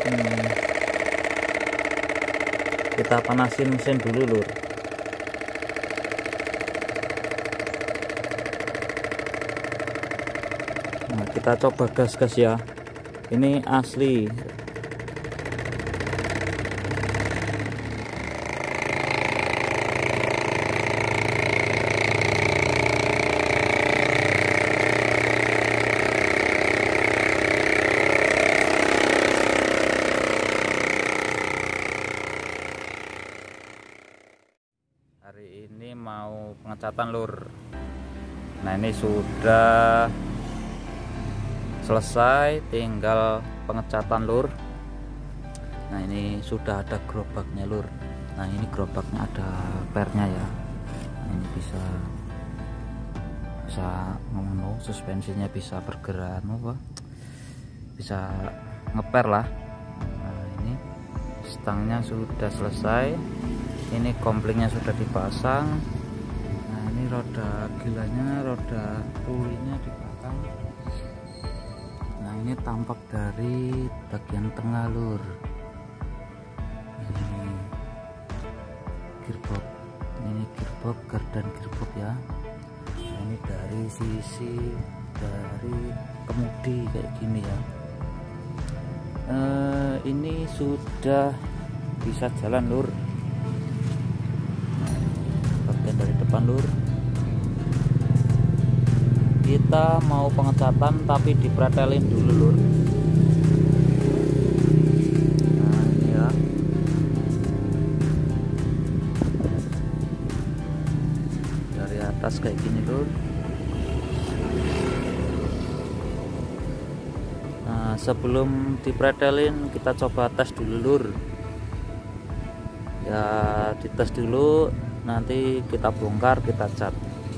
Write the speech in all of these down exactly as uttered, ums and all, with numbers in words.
hmm, kita panasin mesin dulu lur. Nah, kita coba gas-gas ya, ini asli. Hari ini mau pengecatan lur. Nah ini sudah selesai, tinggal pengecatan lur. Nah ini sudah ada gerobaknya lur. Nah ini gerobaknya ada pernya ya. Nah, ini bisa bisa ngomong, suspensinya bisa bergerak, apa? Bisa ngeper lah. Nah ini stangnya sudah selesai. Ini komplingnya sudah dipasang. Nah ini roda gilanya, roda pulinya di belakang. Nah ini tampak dari bagian tengah lur. Ini gearbox, ini gearbox, gardan gearbox ya. Nah, ini dari sisi dari kemudi kayak gini ya. Eh, ini sudah bisa jalan lur. Dari depan lur, kita mau pengecatan tapi dipretelin dulu lur. Nah ini ya, dari atas kayak gini lur. Nah sebelum dipretelin kita coba tes dulu lur ya, dites dulu, nanti kita bongkar, kita cat.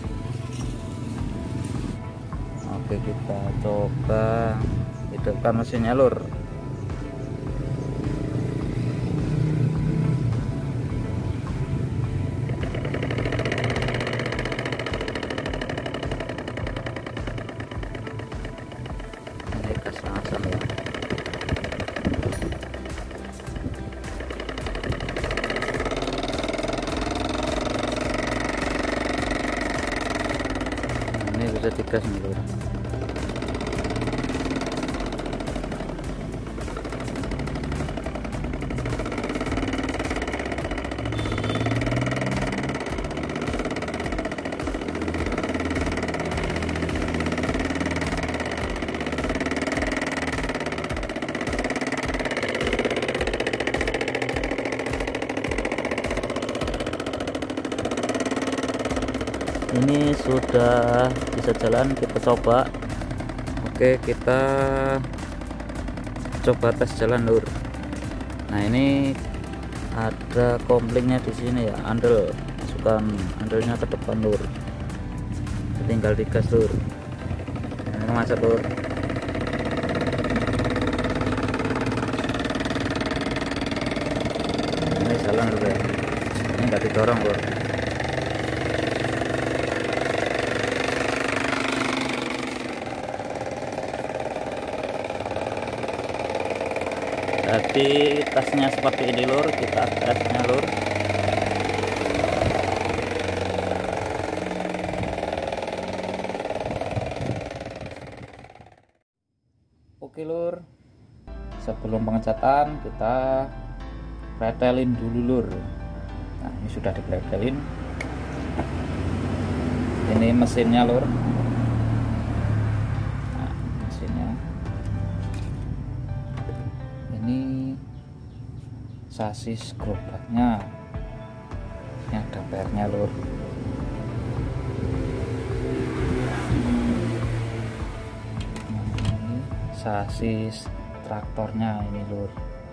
Oke, kita coba hidupkan mesinnya lur. Ini gas langsung ya. Bisa digas nih lur. Ini sudah bisa jalan, kita coba. Oke, kita coba tes jalan lur. Nah ini ada komplingnya di sini ya, andel, masukkan andelnya ke depan lur, tinggal digas lur. Nah, ini masuk lur. Ini jalan lur ya, ini nggak didorong lur. Jadi tesnya seperti ini lur, kita tesnya lur. Oke lur, sebelum pengecatan kita pretelin dulu lur. Nah ini sudah dipretelin. Ini mesinnya lur. Nah, mesinnya. Ini sasis gerobaknya, ini ada pernya lur. Nah, ini sasis traktornya ini lur,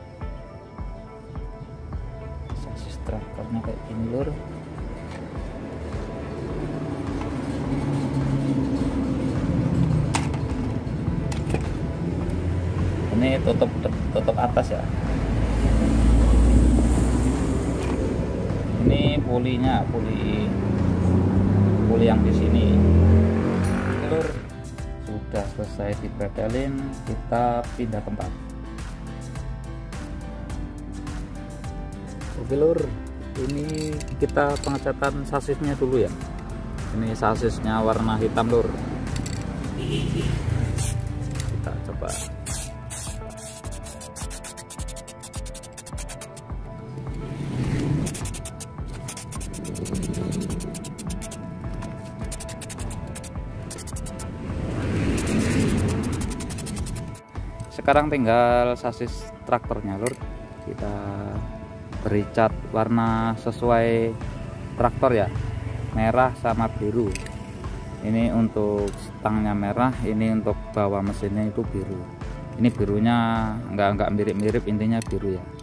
sasis traktornya kayak gini lur. Ini tutup tutup atas ya. Ini pulinya, puli puli yang di sini. Lur, sudah selesai dipretelin, kita pindah tempat. Oke lur, ini kita pengecatan sasisnya dulu ya. Ini sasisnya warna hitam lur. Kita coba. Sekarang tinggal sasis traktornya lur, kita beri cat warna sesuai traktor ya, merah sama biru. Ini untuk stangnya merah, ini untuk bawah mesinnya itu biru. Ini birunya enggak enggak mirip-mirip, intinya biru ya.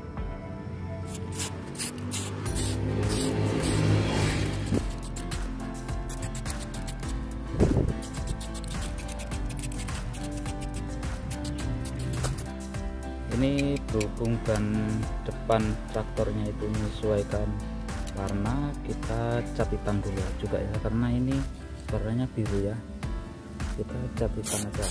Ini berhubung ban depan traktornya itu menyesuaikan warna, kita cat hitam dulu juga ya, karena ini warnanya biru ya, kita cat hitam aja.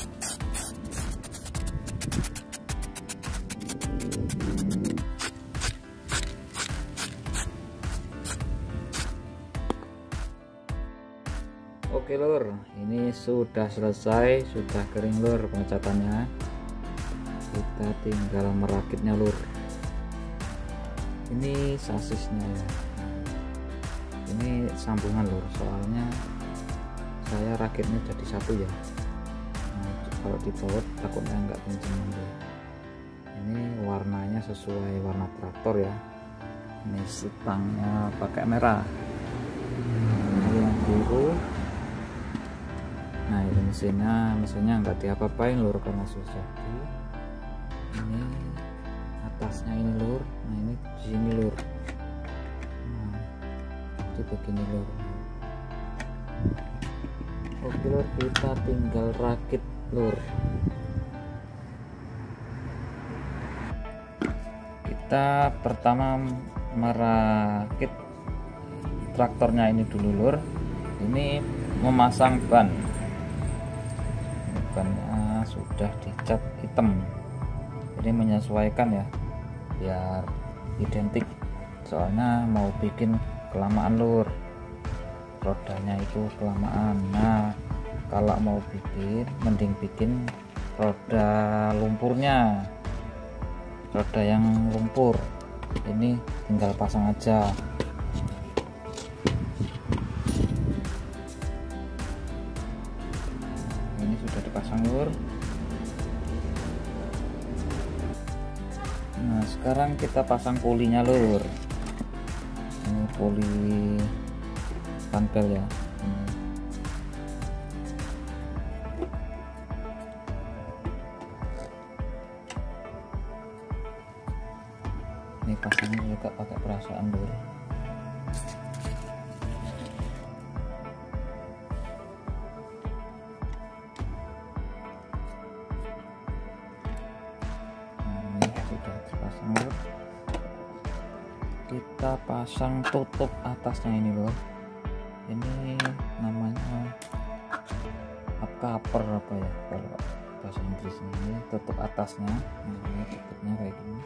Oke lur, ini sudah selesai, sudah kering lur pengecatannya. Kita tinggal merakitnya lur. Ini sasisnya ya, ini sambungan lur, soalnya saya rakitnya jadi satu ya. Nah, kalau dibaut takutnya nggak kenceng lur. Ini warnanya sesuai warna traktor ya. Ini stangnya pakai merah, ini yang biru. Nah ini mesinnya, mesinnya nggak diapa-apain lur karena sudah jadi. Ini atasnya ini lur, nah ini di sini lur, nah itu begini lur. Oke lur, kita tinggal rakit lur. Kita pertama merakit traktornya ini dulu lur. Ini memasang ban, bannya sudah dicat hitam. Ini menyesuaikan ya, biar identik, soalnya mau bikin kelamaan lur, rodanya itu kelamaan. Nah kalau mau bikin, mending bikin roda lumpurnya, roda yang lumpur. Ini tinggal pasang aja. Ini sudah dipasang lur. Nah sekarang kita pasang polinya lur. Ini poli panpel ya. Ini, ini pasangnya juga pakai perasaan lur. Kita pasang tutup atasnya ini loh, ini namanya up cover apa ya kalau bahasa Inggrisnya. Ini tutup atasnya, ini tutupnya kayak gini.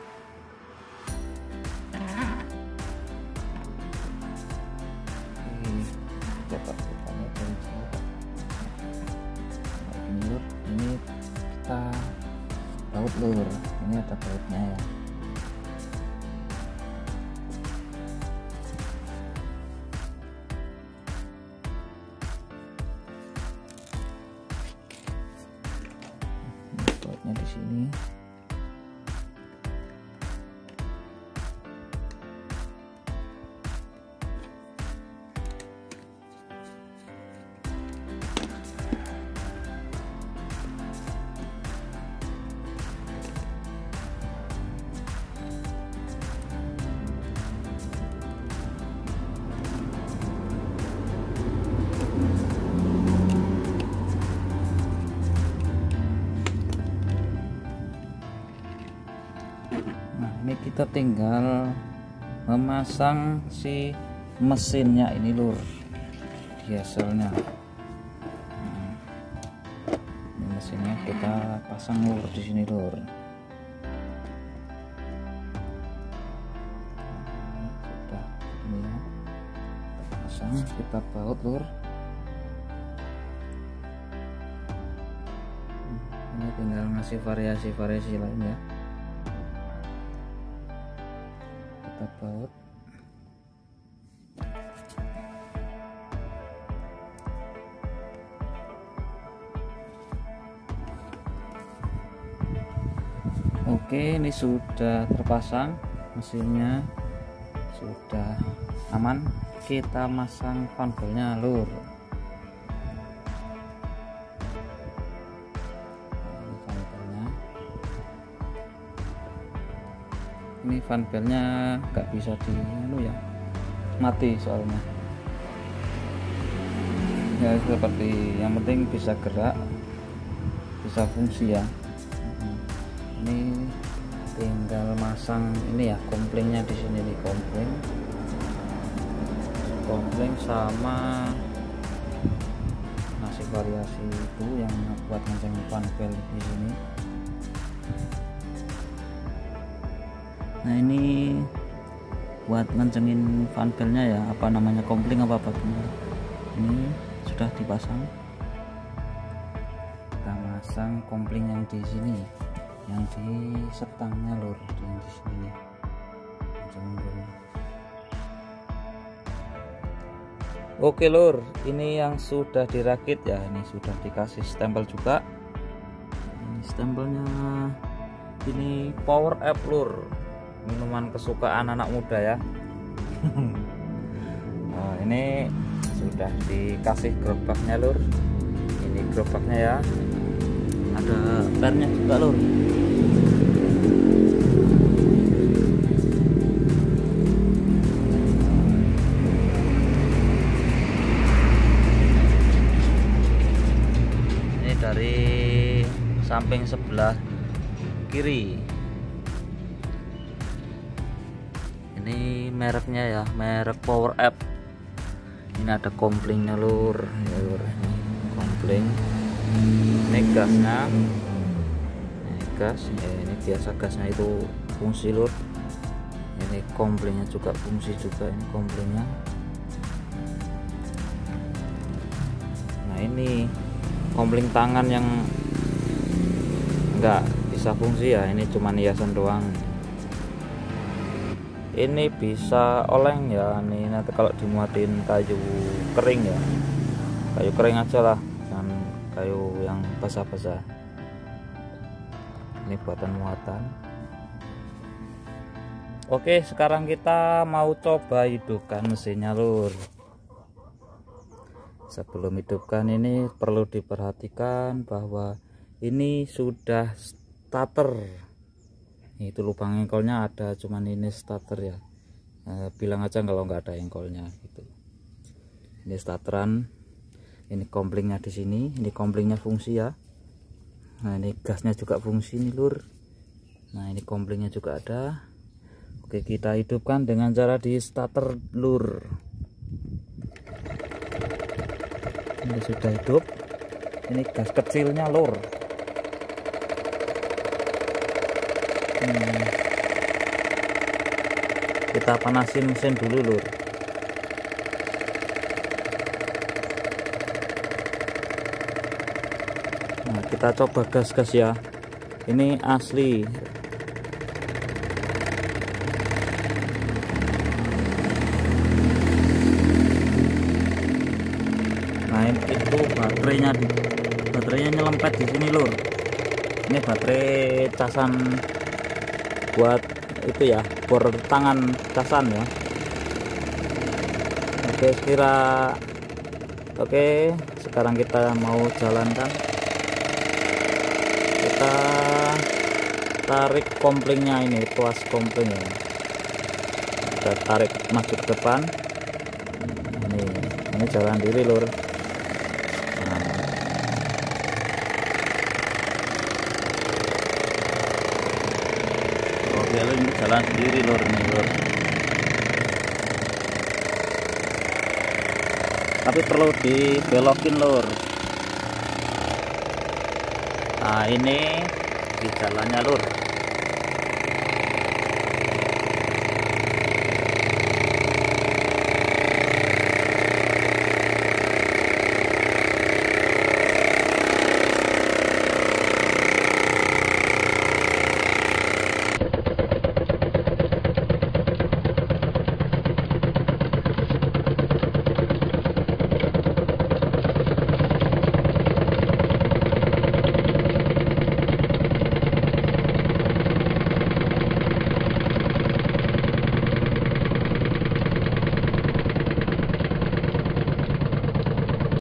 Oke, coba kita lihat dari sini kayak gini lur. Ini kita baut lur, ini ada bautnya ya. Di sini ini kita tinggal memasang si mesinnya ini lur, dieselnya. Hmm. Ini mesinnya kita pasang lur di sini lur. kita baut lur. Ini tinggal ngasih variasi-variasi lain ya. Kita baut. Oke, ini sudah terpasang, mesinnya sudah aman. Kita masang fanbelnya lur. Ini fanbelnya. Ini fanbelnya nggak bisa di anu ya, mati soalnya. Ya seperti, yang penting bisa gerak, bisa fungsi ya. Ini tinggal masang ini ya, komplingnya di sini nih, kompling kompling sama ngasih variasi itu yang buat ngeceng fanbel di sini. Nah ini buat ngencengin fanbelnya ya, apa namanya, kompling apa apa ini sudah dipasang. Kita masang kompling yang di sini, yang di setangnya lur, yang di sini. Oke lur, ini yang sudah dirakit ya, ini sudah dikasih stempel juga. Ini stempelnya, ini Power Up lur, minuman kesukaan anak muda ya. Nah, ini sudah dikasih gerobaknya lur. Ini gerobaknya ya, ada pernya juga lur. Ini dari samping sebelah kiri. Ini mereknya ya, merek Power Up. Ini ada komplingnya lur, ya lur. Kompling. Ini gasnya, ini gas, ya, ini biasa gasnya itu fungsi lur. Ini komplingnya juga fungsi juga, ini komplingnya. Nah ini kompling tangan yang enggak bisa fungsi ya, ini cuman hiasan doang. Ini bisa oleng ya, nih nanti kalau dimuatin kayu kering ya, kayu kering aja lah, jangan kayu yang basah-basah. Ini buatan muatan. Oke, sekarang kita mau coba hidupkan mesinnya lur. Sebelum hidupkan ini perlu diperhatikan bahwa ini sudah starter. Itu lubang engkolnya ada, cuman ini starter ya. E, bilang aja kalau nggak ada engkolnya gitu. Ini starteran. Ini komplingnya di sini, ini komplingnya fungsi ya. Nah ini gasnya juga fungsi nih lur. Nah ini komplingnya juga ada. Oke, kita hidupkan dengan cara di starter lur. Ini sudah hidup. Ini gas kecilnya lur. Hmm. Kita panasin mesin dulu lur. Nah kita coba gas-gas ya, ini asli. Nah itu baterainya, di baterainya nyelempet di sini lur. Ini baterai casan buat itu ya, bor tangan casan ya. Oke sekira oke, sekarang kita mau jalankan. Kita tarik komplingnya, ini tuas kompling ya, kita tarik maju ke depan. Ini ini jalan diri lur. Oke lur, ini jalan sendiri lur, ini lur. Tapi perlu dibelokin lur. Nah ini di jalannya lur.